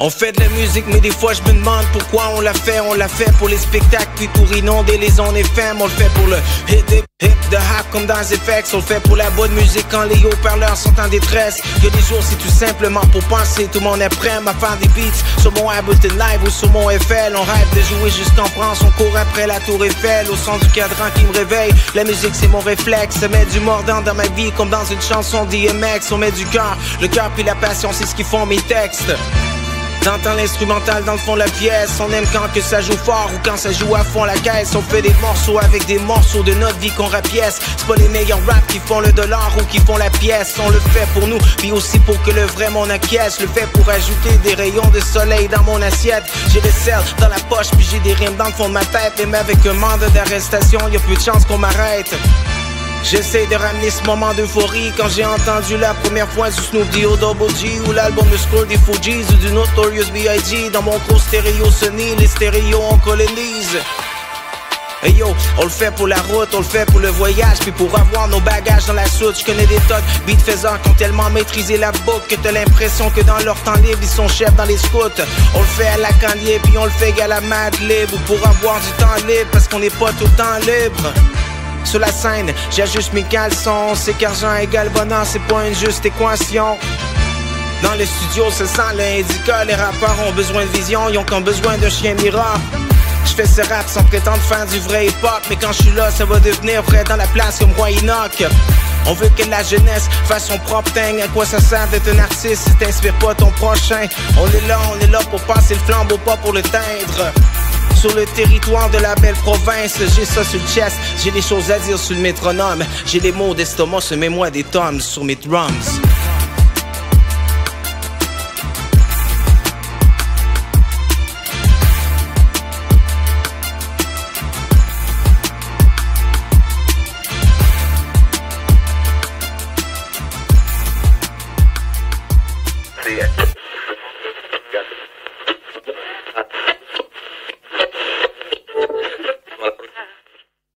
On fait de la musique mais des fois je me demande pourquoi on l'a fait. On l'a fait pour les spectacles puis pour inonder les zones FM. On le fait pour le hip de hack comme dans FX. On le fait pour la bonne musique quand les haut-parleurs sont en détresse. Y'a des jours c'est tout simplement pour penser. Tout le monde est prêt à faire des beats sur mon Ableton Live ou sur mon FL. On rêve de jouer jusqu'en France. On court après la tour Eiffel au son du cadran qui me réveille. La musique c'est mon réflexe. Ça met du mordant dans ma vie comme dans une chanson DMX. On met du cœur, le cœur puis la passion c'est ce qui font mes textes. T'entends l'instrumental dans le fond de la pièce. On aime quand que ça joue fort ou quand ça joue à fond la caisse. On fait des morceaux avec des morceaux de notre vie qu'on rapièce. C'est pas les meilleurs rap qui font le dollar ou qui font la pièce. On le fait pour nous, puis aussi pour que le vrai monde acquiesce. Le fait pour ajouter des rayons de soleil dans mon assiette. J'ai des sel dans la poche puis j'ai des rimes dans le fond de ma tête. Même avec un mandat d'arrestation, y'a peu de chance qu'on m'arrête. J'essaie de ramener ce moment d'euphorie quand j'ai entendu la première fois du Snoop D.O. Double G ou l'album de Scroll des Fugees ou du Notorious B.I.G. Dans mon gros stéréo Sony, les stéréos on colonise. Hey yo, on le fait pour la route, on le fait pour le voyage, puis pour avoir nos bagages dans la soute. Je connais des tas de beatfaiseurs qui ont tellement maîtrisé la boucle que t'as l'impression que dans leur temps libre, ils sont chefs dans les scouts. On le fait à la canlier, puis on le fait à la Mad Lib, ou pour avoir du temps libre, parce qu'on n'est pas tout le temps libre. Sur la scène, j'ajuste mes caleçons. C'est qu'argent égale bonheur, c'est pas une juste équation. Dans le studio, se sent l'indica. Les rappeurs ont besoin de vision, ils ont comme besoin d'un chien miracle. J'fais ce rap sans prétendre faire du vrai hip-hop. Mais quand je suis là, ça va devenir vrai dans la place comme Roi Enoch. On veut que la jeunesse fasse son propre thing. À quoi ça sert d'être un artiste si t'inspires pas ton prochain? On est là pour passer le flambeau, pas pour le teindre. Sur le territoire de la belle province, j'ai ça sur le chest. J'ai des choses à dire sur le métronome. J'ai des mots d'estomac, semez-moi des tomes sur mes drums.